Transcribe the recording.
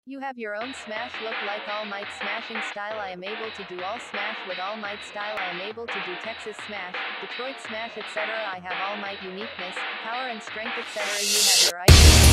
You have your own smash look like All Might smashing style. I am able to do all smash with All Might style. I am able to do Texas smash, Detroit smash, etc. I have All Might uniqueness, power and strength, etc. You have your